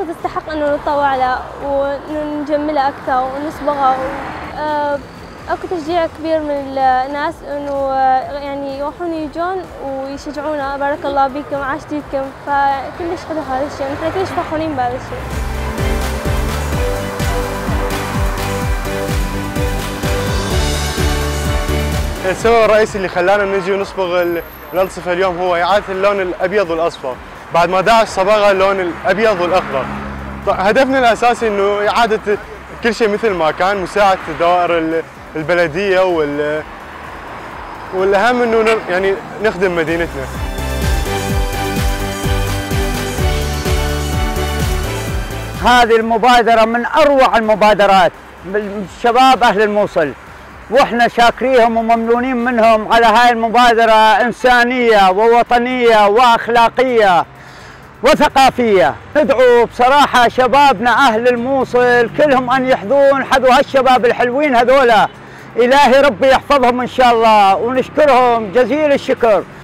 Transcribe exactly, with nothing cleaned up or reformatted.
تستحق إنه نتطوع لها ونجملها أكثر ونصبغها. أكو تشجيع كبير من الناس إنه يعني يروحون يجون ويشجعونا، بارك الله بكم عاش جديدكم، فكلش حلو هذا الشيء، نحن كلش فخورين بهذا الشيء. السبب الرئيسي اللي خلانا نجي ونصبغ الألصفة اليوم هو إعادة اللون الأبيض والأصفر، بعد ما داعش صبغها اللون الأبيض والأخضر. هدفنا الأساسي إنه إعادة كل شيء مثل ما كان، مساعدة الدوائر البلدية وال والأهم إنه يعني نخدم مدينتنا. هذه المبادرة من أروع المبادرات من شباب أهل الموصل، واحنا شاكريهم وممنونين منهم على هاي المبادرة إنسانية ووطنية وأخلاقية وثقافية. ندعو بصراحة شبابنا أهل الموصل كلهم أن يحظون حذو هالشباب الحلوين هذولا، إلهي ربي يحفظهم إن شاء الله، ونشكرهم جزيل الشكر.